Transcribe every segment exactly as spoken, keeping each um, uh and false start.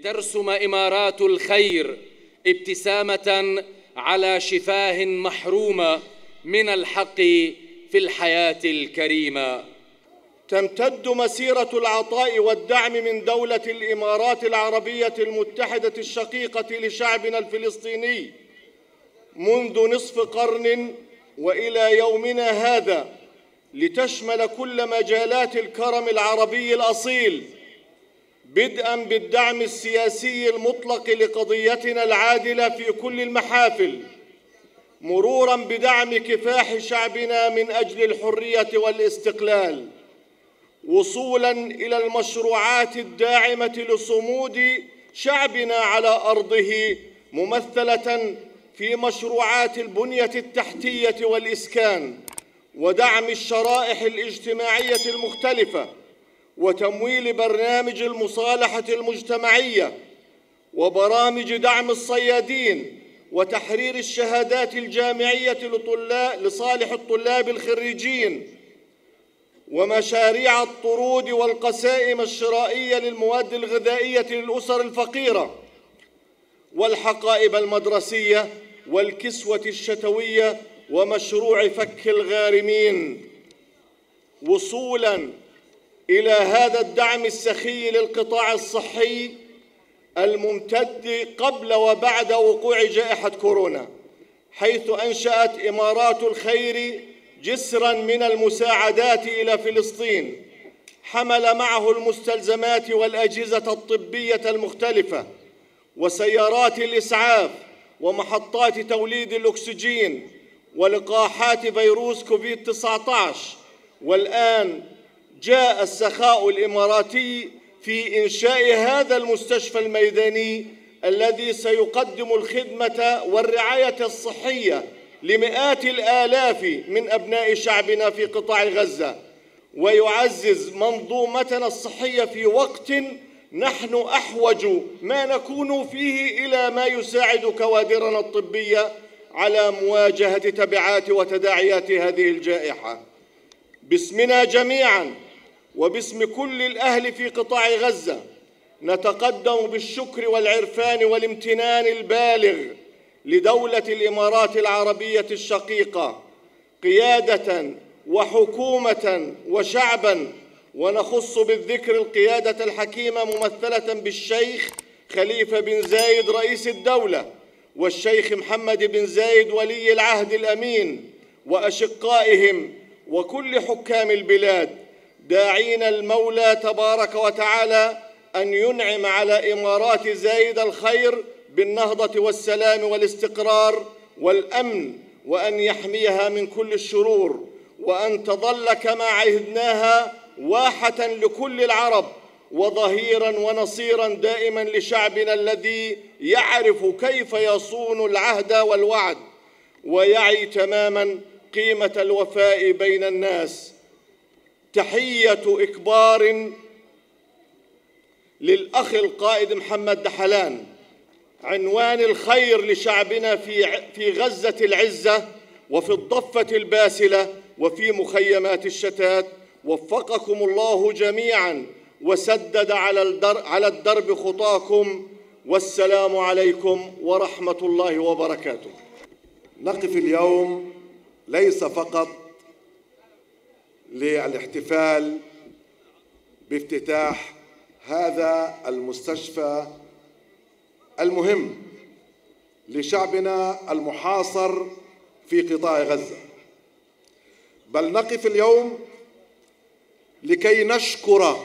لترسم إمارات الخير ابتسامة على شفاه محرومة من الحق في الحياة الكريمة. تمتد مسيرة العطاء والدعم من دولة الإمارات العربية المتحدة الشقيقة لشعبنا الفلسطيني منذ نصف قرن وإلى يومنا هذا، لتشمل كل مجالات الكرم العربي الأصيل، بدءاً بالدعم السياسي المطلق لقضيتنا العادلة في كل المحافل، مروراً بدعم كفاح شعبنا من أجل الحرية والاستقلال، وصولاً إلى المشروعات الداعمة لصمود شعبنا على أرضه، ممثلة في مشروعات البنية التحتية والإسكان ودعم الشرائح الاجتماعية المختلفة وتمويل برنامج المصالحة المجتمعية وبرامج دعم الصيادين وتحرير الشهادات الجامعية لصالح الطلاب الخريجين ومشاريع الطرود والقسائم الشرائية للمواد الغذائية للأسر الفقيرة والحقائب المدرسية والكسوة الشتوية ومشروع فك الغارمين، وصولاً إلى هذا الدعم السخي للقطاع الصحي الممتد قبل وبعد وقوع جائحة كورونا، حيث أنشأت إمارات الخير جسراً من المساعدات إلى فلسطين حمل معه المستلزمات والأجهزة الطبية المختلفة وسيارات الإسعاف ومحطات توليد الأكسجين ولقاحات فيروس كوفيد تسعة عشر. والآن جاء السخاء الإماراتي في إنشاء هذا المستشفى الميداني الذي سيقدم الخدمة والرعاية الصحية لمئات الآلاف من أبناء شعبنا في قطاع غزة، ويعزز منظومتنا الصحية في وقت نحن أحوج ما نكون فيه إلى ما يساعد كوادرنا الطبية على مواجهة تبعات وتداعيات هذه الجائحة. باسمنا جميعاً وباسم كل الأهل في قطاع غزة نتقدم بالشكر والعرفان والامتنان البالغ لدولة الإمارات العربية الشقيقة قيادة وحكومة وشعباً، ونخص بالذكر القيادة الحكيمة ممثلة بالشيخ خليفة بن زايد رئيس الدولة والشيخ محمد بن زايد ولي العهد الأمين وأشقائهم وكل حكام البلاد، داعين المولى تبارك وتعالى أن ينعم على إمارات زايد الخير بالنهضة والسلام والاستقرار والأمن، وأن يحميها من كل الشرور، وأن تظل كما عهدناها واحة لكل العرب وظهيراً ونصيراً دائماً لشعبنا الذي يعرف كيف يصون العهد والوعد ويعي تماماً قيمة الوفاء بين الناس. تحية إكبار للأخ القائد محمد دحلان، عنوان الخير لشعبنا في في غزة العزة وفي الضفة الباسلة وفي مخيمات الشتات. وفقكم الله جميعاً وسدد على الدرب على الدرب خطاكم، والسلام عليكم ورحمة الله وبركاته. نقف اليوم ليس فقط للاحتفال بافتتاح هذا المستشفى المهم لشعبنا المحاصر في قطاع غزة، بل نقف اليوم لكي نشكر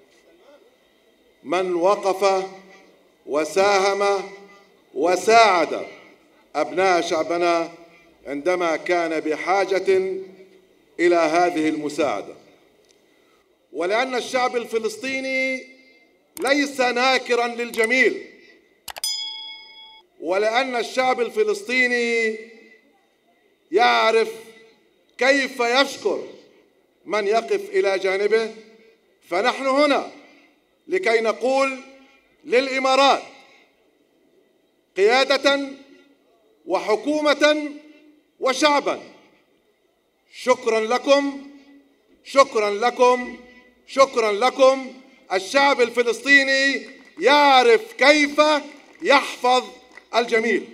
من وقف وساهم وساعد أبناء شعبنا عندما كان بحاجة إلى هذه المساعدة. ولأن الشعب الفلسطيني ليس ناكراً للجميل، ولأن الشعب الفلسطيني يعرف كيف يشكر من يقف إلى جانبه، فنحن هنا لكي نقول للإمارات قيادة وحكومة وشعبا: شكرا لكم، شكرا لكم، شكرا لكم. الشعب الفلسطيني يعرف كيف يحفظ الجميل.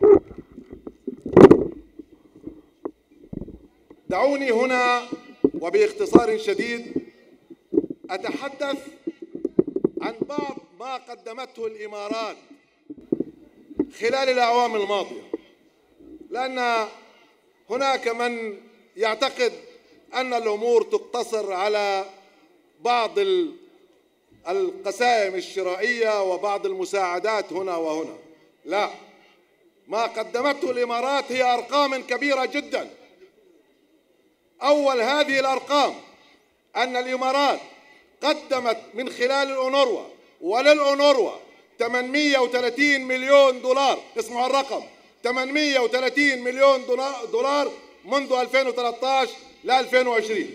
دعوني هنا وباختصار شديد أتحدث عن بعض ما قدمته الإمارات خلال الأعوام الماضية، لأن هناك من يعتقد أن الأمور تقتصر على بعض القسائم الشرائية وبعض المساعدات هنا وهنا. لا، ما قدمته الإمارات هي أرقام كبيرة جدا. أول هذه الأرقام أن الإمارات قدمت من خلال الأونروا وللأونروا ثمانمئة وثلاثين مليون دولار، اسمعوا الرقم، ثمانمئة وثلاثين مليون دولار منذ ألفين وثلاثة عشر ل ألفين وعشرين،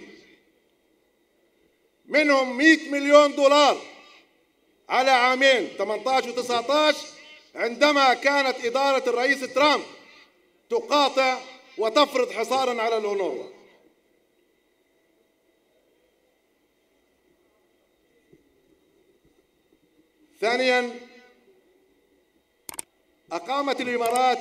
منهم مئة مليون دولار على عامين ثمانية عشر و تسعة عشر عندما كانت إدارة الرئيس ترامب تقاطع وتفرض حصارا على الأونروا. ثانيا، أقامت الإمارات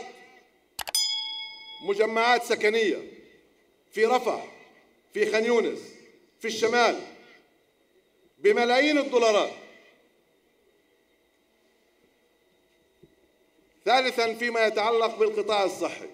مجمعات سكنية في رفح، في خان يونس، في الشمال، بملايين الدولارات. ثالثا، فيما يتعلق بالقطاع الصحي،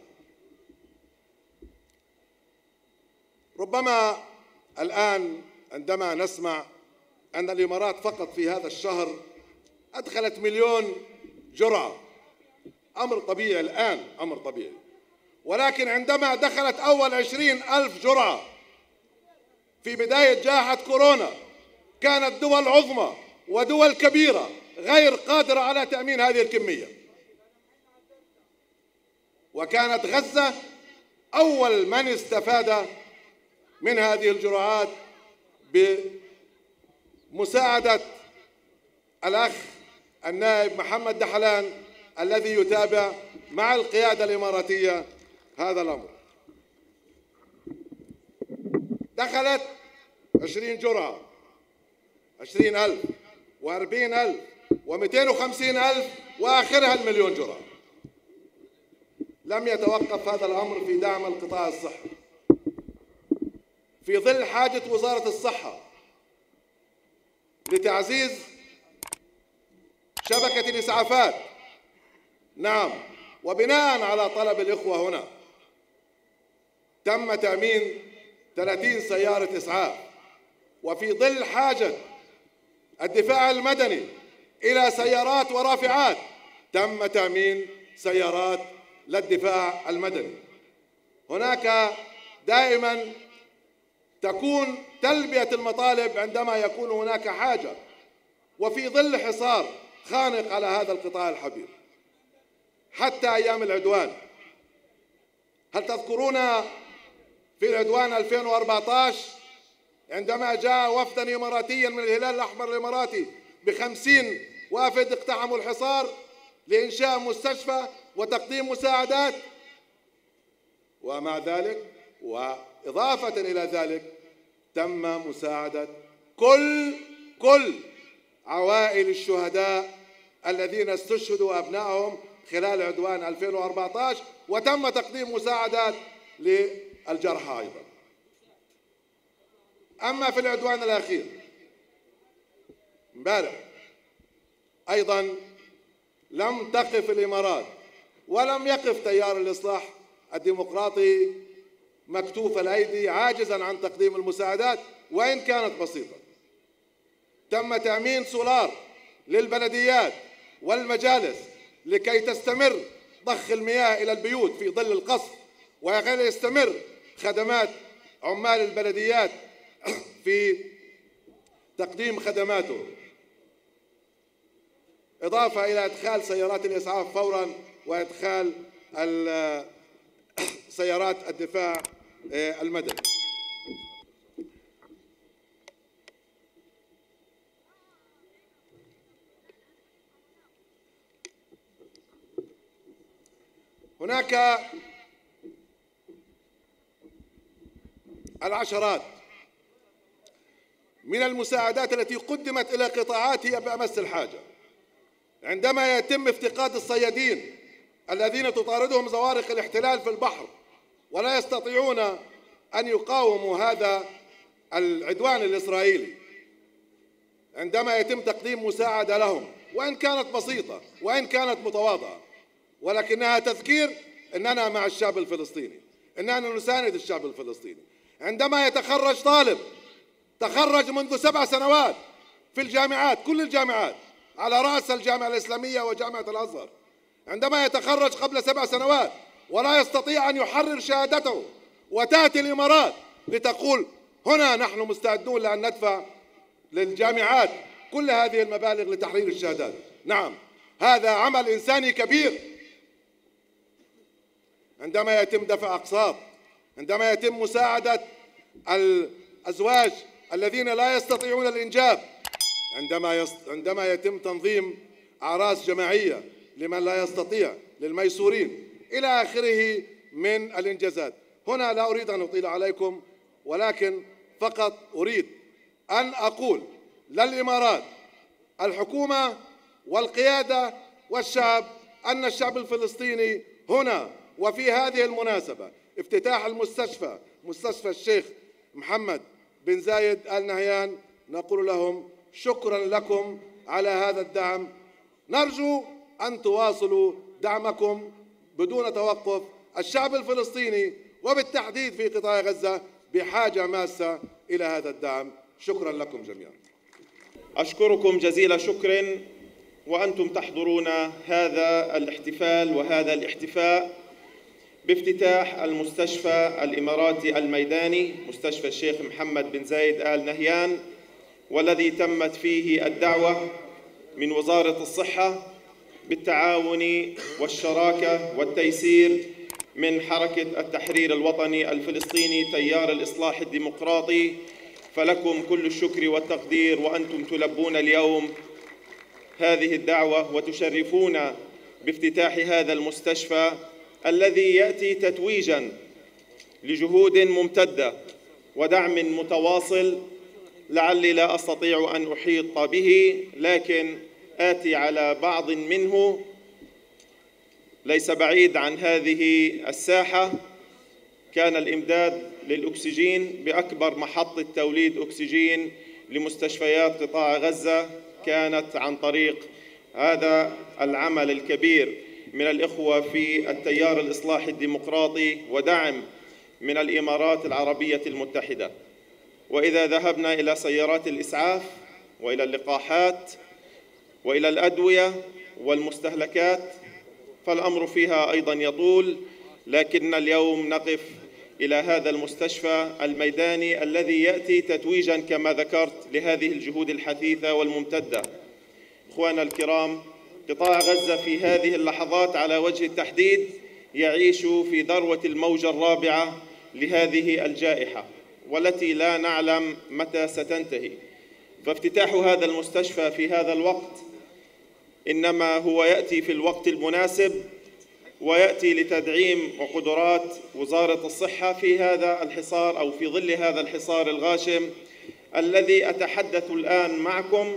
ربما الآن عندما نسمع أن الإمارات فقط في هذا الشهر أدخلت مليون جرعة، أمر طبيعي الآن، أمر طبيعي، ولكن عندما دخلت أول عشرين ألف جرعة في بداية جائحة كورونا كانت دول عظمى ودول كبيرة غير قادرة على تأمين هذه الكمية، وكانت غزة أول من استفاد من هذه الجرعات بمساعدة الأخ النائب محمد دحلان الذي يتابع مع القيادة الإماراتية هذا الأمر. دخلت عشرين جرعة، عشرين ألف وأربعين ألف ومئتين وخمسين ألف وآخرها المليون جرعة. لم يتوقف هذا الأمر في دعم القطاع الصحي في ظل حاجة وزارة الصحة لتعزيز شبكة الإسعافات. نعم، وبناء على طلب الإخوة هنا تم تأمين ثلاثين سيارة إسعاف، وفي ظل حاجة الدفاع المدني إلى سيارات ورافعات تم تأمين سيارات للدفاع المدني. هناك دائما تكون تلبية المطالب عندما يكون هناك حاجة، وفي ظل حصار خانق على هذا القطاع الحبيب حتى أيام العدوان. هل تذكرون في العدوان ألفين وأربعة عشر عندما جاء وفدا إماراتيا من الهلال الأحمر الإماراتي بخمسين وافد اقتحموا الحصار لإنشاء مستشفى وتقديم مساعدات؟ ومع ذلك وإضافة إلى ذلك تم مساعدة كل كل عوائل الشهداء الذين استشهدوا أبنائهم خلال عدوان ألفين وأربعة عشر، وتم تقديم مساعدات للجرحى أيضا. أما في العدوان الأخير امبارح أيضا لم تقف الإمارات ولم يقف تيار الإصلاح الديمقراطي مكتوف الأيدي عاجزا عن تقديم المساعدات وإن كانت بسيطة. تم تأمين سولار للبلديات والمجالس لكي تستمر ضخ المياه إلى البيوت في ظل القصف، وكي يستمر خدمات عمال البلديات في تقديم خدماته، إضافة إلى إدخال سيارات الإسعاف فورا وإدخال سيارات الدفاع المدني. هناك العشرات من المساعدات التي قدمت إلى قطاعات هي بأمس الحاجة. عندما يتم افتقاد الصيادين الذين تطاردهم زوارق الاحتلال في البحر ولا يستطيعون أن يقاوموا هذا العدوان الإسرائيلي، عندما يتم تقديم مساعدة لهم وإن كانت بسيطة وإن كانت متواضعة، ولكنها تذكير أننا مع الشعب الفلسطيني، أننا نساند الشعب الفلسطيني. عندما يتخرج طالب تخرج منذ سبع سنوات في الجامعات، كل الجامعات على رأس الجامعة الإسلامية وجامعة الأزهر، عندما يتخرج قبل سبع سنوات ولا يستطيع أن يحرر شهادته، وتأتي الإمارات لتقول هنا نحن مستعدون لأن ندفع للجامعات كل هذه المبالغ لتحرير الشهادات. نعم، هذا عمل إنساني كبير. عندما يتم دفع أقساط، عندما يتم مساعدة الأزواج الذين لا يستطيعون الإنجاب، عندما يست... عندما يتم تنظيم أعراس جماعية لمن لا يستطيع، للميسورين، إلى آخره من الإنجازات. هنا لا أريد أن أطيل عليكم، ولكن فقط أريد أن أقول للإمارات، الحكومة والقيادة والشعب، أن الشعب الفلسطيني هنا وفي هذه المناسبة افتتاح المستشفى، مستشفى الشيخ محمد بن زايد آل نهيان، نقول لهم شكرا لكم على هذا الدعم. نرجو أن تواصلوا دعمكم بدون توقف. الشعب الفلسطيني وبالتحديد في قطاع غزة بحاجة ماسة إلى هذا الدعم. شكرا لكم جميعا. أشكركم جزيل شكر وأنتم تحضرون هذا الاحتفال وهذا الاحتفاء بافتتاح المستشفى الإماراتي الميداني، مستشفى الشيخ محمد بن زايد آل نهيان، والذي تمت فيه الدعوة من وزارة الصحة بالتعاون والشراكة والتيسير من حركة التحرير الوطني الفلسطيني تيار الإصلاح الديمقراطي. فلكم كل الشكر والتقدير، وأنتم تلبون اليوم هذه الدعوة وتشرفون بافتتاح هذا المستشفى الذي يأتي تتويجاً لجهود ممتدة ودعم متواصل. لعلي لا أستطيع أن أحيط به، لكن آتي على بعض منه. ليس بعيد عن هذه الساحة كان الإمداد للأكسجين بأكبر محطة توليد أكسجين لمستشفيات قطاع غزة، كانت عن طريق هذا العمل الكبير من الإخوة في التيار الإصلاحي الديمقراطي ودعم من الإمارات العربية المتحدة. وإذا ذهبنا إلى سيارات الإسعاف وإلى اللقاحات وإلى الأدوية والمستهلكات فالأمر فيها أيضا يطول، لكن اليوم نقف إلى هذا المستشفى الميداني الذي يأتي تتويجا كما ذكرت لهذه الجهود الحثيثة والممتدة. إخوانا الكرام، قطاع غزة في هذه اللحظات على وجه التحديد يعيش في ذروة الموجة الرابعة لهذه الجائحة والتي لا نعلم متى ستنتهي. فافتتاح هذا المستشفى في هذا الوقت إنما هو يأتي في الوقت المناسب، ويأتي لتدعيم وقدرات وزارة الصحة في هذا الحصار أو في ظل هذا الحصار الغاشم الذي أتحدث الآن معكم،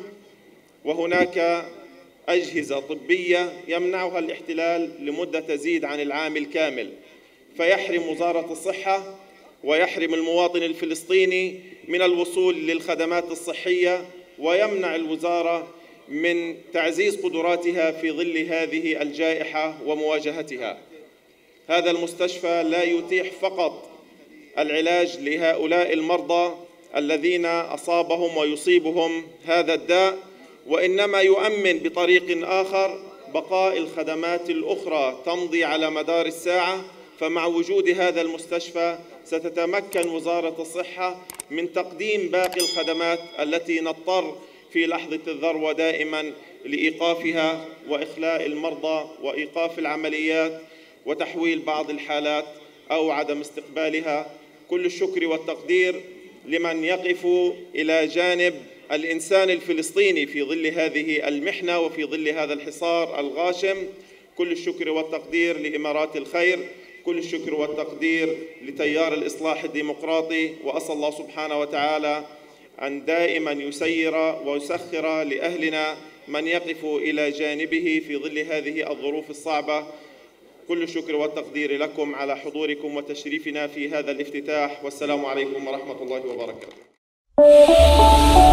وهناك أجهزة طبية يمنعها الاحتلال لمدة تزيد عن العام الكامل، فيحرم وزارة الصحة ويحرم المواطن الفلسطيني من الوصول للخدمات الصحية، ويمنع الوزارة من تعزيز قدراتها في ظل هذه الجائحة ومواجهتها. هذا المستشفى لا يتيح فقط العلاج لهؤلاء المرضى الذين أصابهم ويصيبهم هذا الداء، وإنما يؤمن بطريق آخر بقاء الخدمات الأخرى تمضي على مدار الساعة. فمع وجود هذا المستشفى ستتمكن وزارة الصحة من تقديم باقي الخدمات التي نضطر في لحظة الذروة دائما لإيقافها وإخلاء المرضى وإيقاف العمليات وتحويل بعض الحالات أو عدم استقبالها. كل الشكر والتقدير لمن يقف إلى جانب الإنسان الفلسطيني في ظل هذه المحنة وفي ظل هذا الحصار الغاشم. كل الشكر والتقدير لإمارات الخير، كل الشكر والتقدير لتيار الإصلاح الديمقراطي، وأسأل الله سبحانه وتعالى أن دائما يسير ويسخر لأهلنا من يقف إلى جانبه في ظل هذه الظروف الصعبة. كل الشكر والتقدير لكم على حضوركم وتشريفنا في هذا الافتتاح، والسلام عليكم ورحمة الله وبركاته.